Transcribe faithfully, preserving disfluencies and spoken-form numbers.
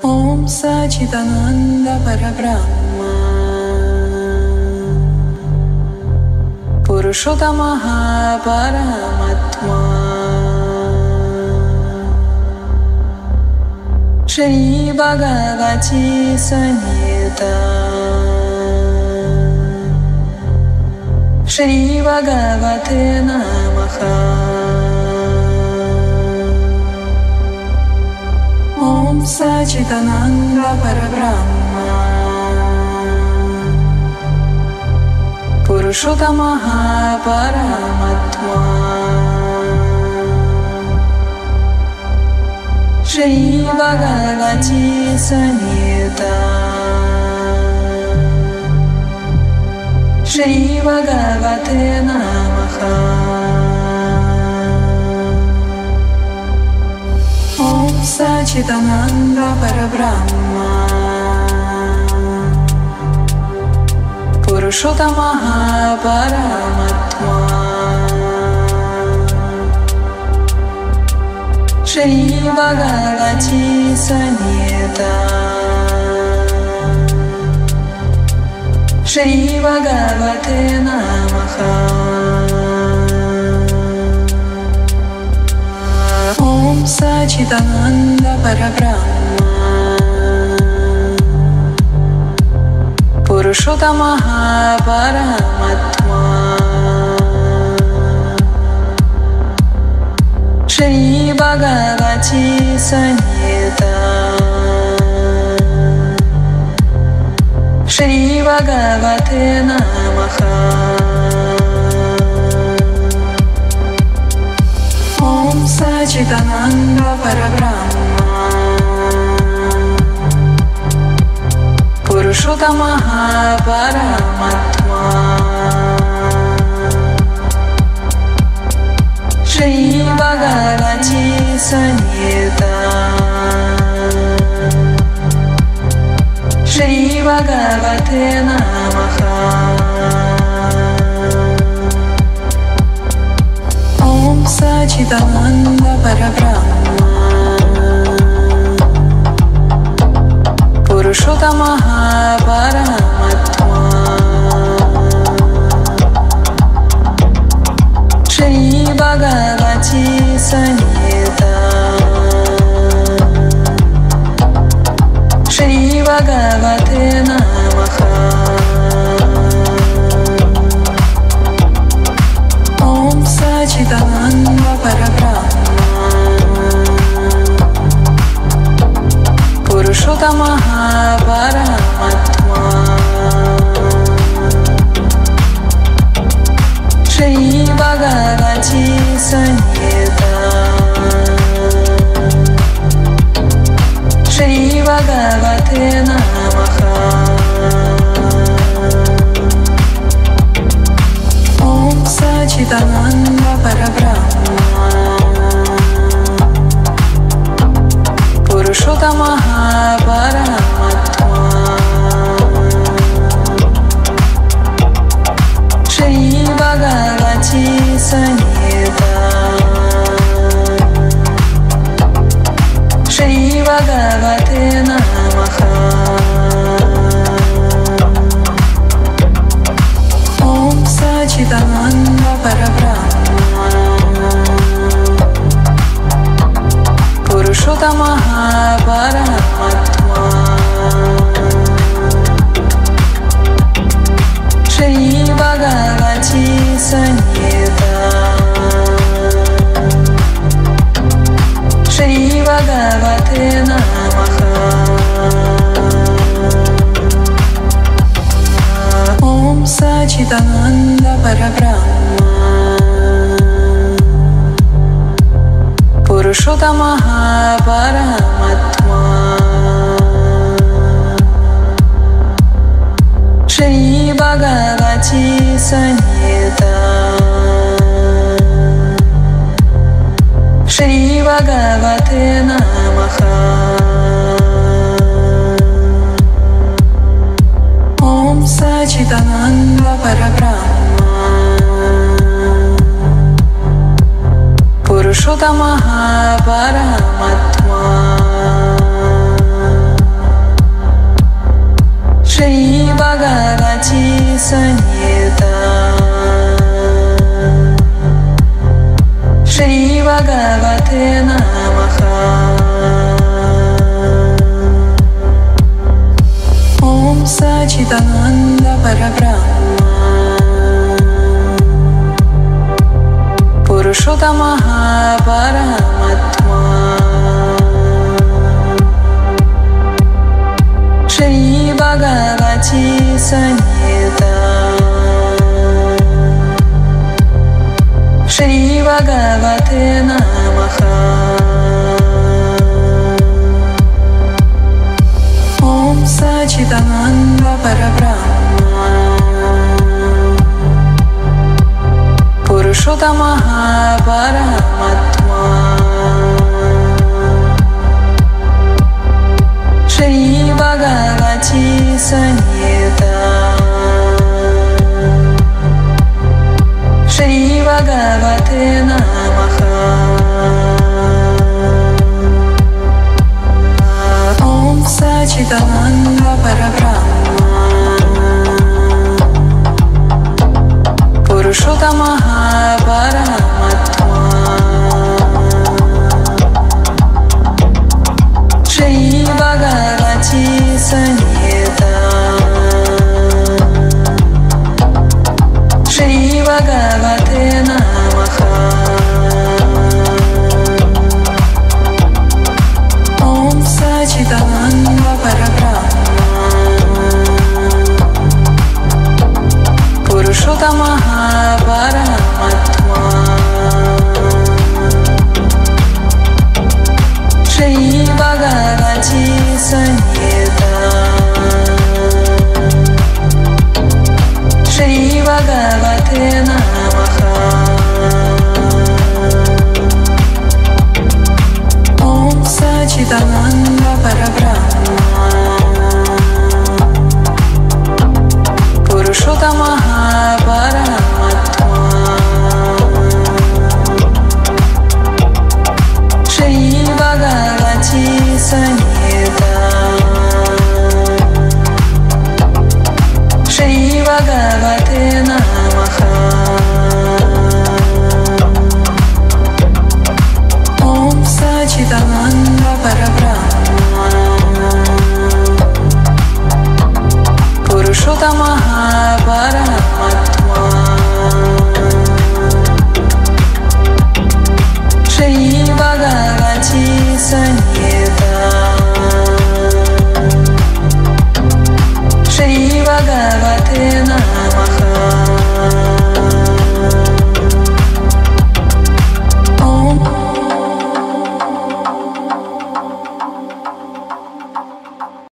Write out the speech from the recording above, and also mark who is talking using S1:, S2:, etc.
S1: Om Sachidananda Parabrahma Purushottamaha Paramatma Shri Bhagavati Samhita Shri Bhagavate Namaha Om Sachidananda Parabrahma Purushottamaha Paramatma Shri Bhagavati Samhita Shri Bhagavate Namaha Om Sachidananda Parabrahma Purushottamaha Paramatma Shri Bhagavati Samhita Shri Bhagavate Namaha Om Sachidananda Parabrahma Purushottamaha Paramatma Shri Bhagavati Samhita Shri Bhagavate Namaha Om Sachidananda Parabrahma Purushottamaha Paramatma Shri Bhagavati Samhita Shri Bhagavate Namaha Om Sachidananda Parabrahma Purushottamaha Paramatma Shri Bhagavati Samhita Shri Bhagavate Namaha Om Sachidananda Parabrahma Purushottamaha Paramatma Shri Bhagavati Samhita Shri Bhagavate Namaha Om Sachidananda Parabrahma Purushottamaha Paramatma Shri Bhagavati Samhita Shri Bhagavate Namaha Om Sachidananda Parabrahma Purushottamaha Paramatma Shri Bhagavati Samhita Shri Bhagavate Namaha Om Sachidananda Parabrahma Purushottamaha Paramatma Shri Bhagavati Samhita Shri Bhagavate Namaha Om Sachidananda Parabrahma Purushottamaha Paramatma Bhagavati Samhita Shri Bhagavate Namaha Om Sachidananda Parabrahma Purushottamaha Paramatma Shri Bhagavati Samhita Shri Bhagavate Namaha Om Sachidananda Parabrahma Purushottamaha Paramatma Shri Bhagavati Samhita Shri Bhagavate Namaha Om Sachidananda Parabrahma Purushottamaha Paramatma Shri Bhagavati Samhita Shri Bhagavate Namaha Om Sachidananda Parabrahma Purushottamaha Paramatma Shri Bhagavati Samhita Shri Bhagavate Namaha Om Sachidananda Parabrahma Purushottamaha Paramatma Shri Bhagavati Samhita